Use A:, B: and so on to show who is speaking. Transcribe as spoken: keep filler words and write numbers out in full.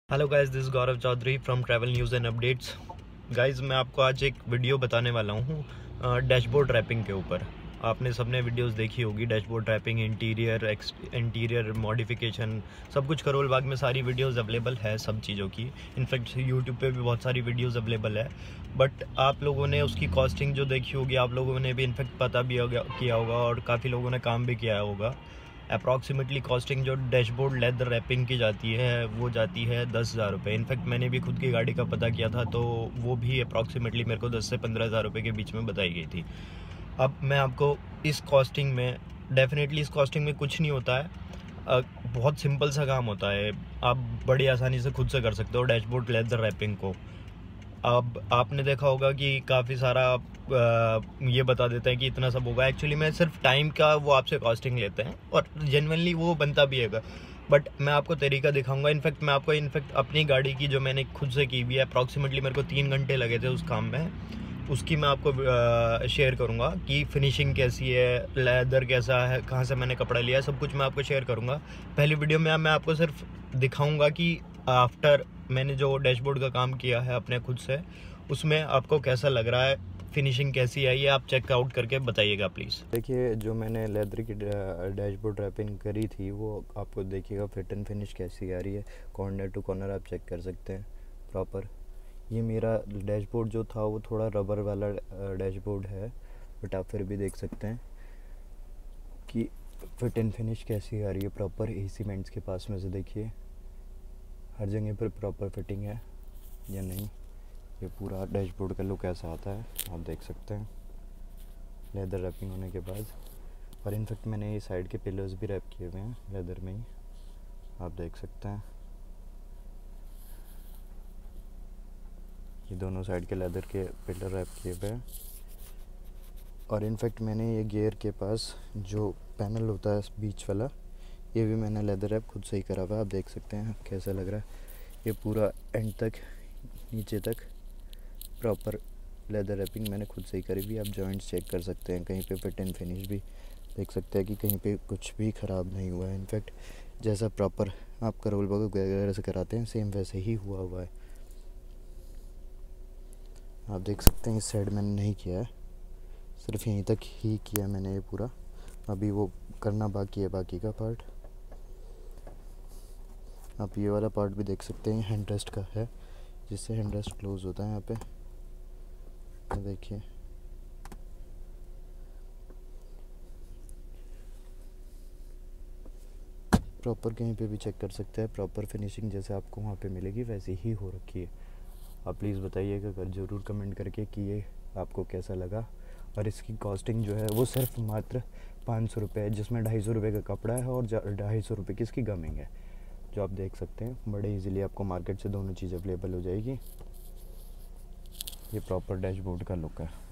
A: Hello guys, this Gaurav Chaudhary from travel news and updates. Guys, मैं आपको आज एक वीडियो बताने वाला हूँ डैशबोर्ड रैपिंग के ऊपर। आपने सबने वीडियोस देखी होगी, dashboard wrapping, interior X interior modification, सब कुछ करोल बाग में सारी वीडियोस अवेलेबल है सब चीज़ों की। इनफैक्ट यूट्यूब पे भी बहुत सारी वीडियोस अवेलेबल है। बट आप लोगों ने उसकी कॉस्टिंग जो देखी होगी, आप लोगों ने भी इनफैक्ट पता भी होगा किया होगा और काफ़ी लोगों ने काम भी किया होगा। अप्रॉक्सीमेटली कॉस्टिंग जो डैशबोर्ड लेदर रैपिंग की जाती है वो जाती है दस हज़ार रुपये। इनफैक्ट मैंने भी खुद की गाड़ी का पता किया था तो वो भी अप्रॉक्सीमेटली मेरे को दस से पंद्रह हज़ार रुपये के बीच में बताई गई थी। अब मैं आपको इस कॉस्टिंग में, डेफिनेटली इस कॉस्टिंग में कुछ नहीं होता है, अ, बहुत सिंपल सा काम होता है। आप बड़ी आसानी से खुद से कर सकते हो डैशबोर्ड लेदर रैपिंग को। अब आपने देखा होगा कि काफ़ी सारा आ, ये बता देते हैं कि इतना सब होगा। एक्चुअली मैं सिर्फ टाइम का वो आपसे कॉस्टिंग लेते हैं और जेन्युइनली वो बनता भी है। बट मैं आपको तरीका दिखाऊंगा। इनफैक्ट मैं आपको इनफैक्ट अपनी गाड़ी की जो मैंने खुद से की हुई है, अप्रॉक्सीमेटली मेरे को तीन घंटे लगे थे उस काम में, उसकी मैं आपको शेयर करूंगा कि फिनिशिंग कैसी है, लेदर कैसा है, कहाँ से मैंने कपड़ा लिया, सब कुछ मैं आपको शेयर करूंगा। पहली वीडियो में मैं आपको सिर्फ दिखाऊंगा कि आफ्टर मैंने जो डैशबोर्ड का काम किया है अपने खुद से, उसमें आपको कैसा लग रहा है, फिनिशिंग कैसी है, ये आप चेकआउट करके बताइएगा प्लीज़। देखिए, जो मैंने लेदर की डैशबोर्ड रैपिंग करी थी वो आपको देखिएगा फिट एंड फिनिश कैसी आ रही है। कॉर्नर टू कॉर्नर आप चेक कर सकते हैं प्रॉपर। ये मेरा डैशबोर्ड जो था वो थोड़ा रबर वाला डैशबोर्ड है, बट आप फिर भी देख सकते हैं कि फिट एंड फिनिश कैसी आ रही है प्रॉपर। एसी वेंट्स के पास में से देखिए हर जगह पर प्रॉपर फिटिंग है या नहीं। ये पूरा डैशबोर्ड का लुक ऐसा आता है, आप देख सकते हैं लेदर रैपिंग होने के बाद। और इनफैक्ट मैंने ये साइड के पिलर्स भी रैप किए हुए हैं लेदर में ही, आप देख सकते हैं। ये दोनों साइड के लेदर के पिलर रैप किए हुए हैं। और इनफैक्ट मैंने ये गियर के पास जो पैनल होता है बीच वाला, ये भी मैंने लेदर रैप खुद से ही करा हुआ है। आप देख सकते हैं कैसा लग रहा है। ये पूरा एंड तक नीचे तक प्रॉपर लेदर रैपिंग मैंने खुद से ही करी हुई। आप जॉइंट्स चेक कर सकते हैं, कहीं पे फिट एंड फिनिश भी देख सकते हैं कि कहीं पे कुछ भी ख़राब नहीं हुआ है। इनफैक्ट जैसा प्रॉपर आप करोल बाग वगैरह से कराते हैं सेम वैसे ही हुआ हुआ है। आप देख सकते हैं इस साइड मैंने नहीं किया है, सिर्फ यहीं तक ही किया मैंने ये पूरा। अभी वो करना बाकी है, बाकी का पार्ट। आप ये वाला पार्ट भी देख सकते हैं, हैंड रेस्ट का है, जिससे हैंड रेस्ट क्लोज होता है यहाँ पे, देखिए। प्रॉपर कहीं पे भी चेक कर सकते हैं, प्रॉपर फिनिशिंग जैसे आपको वहाँ पे मिलेगी वैसे ही हो रखी है। आप प्लीज़ बताइएगा कर ज़रूर कमेंट करके कि ये आपको कैसा लगा। और इसकी कॉस्टिंग जो है वो सिर्फ मात्र पाँच सौ रुपये है, जिसमें ढाई सौ रुपये का कपड़ा है और ढाई सौ रुपये की इसकी गमिंग है, जो आप देख सकते हैं। बड़े इजीली आपको मार्केट से दोनों चीज़ अवेलेबल हो जाएगी। ये प्रॉपर डैशबोर्ड का लुक है।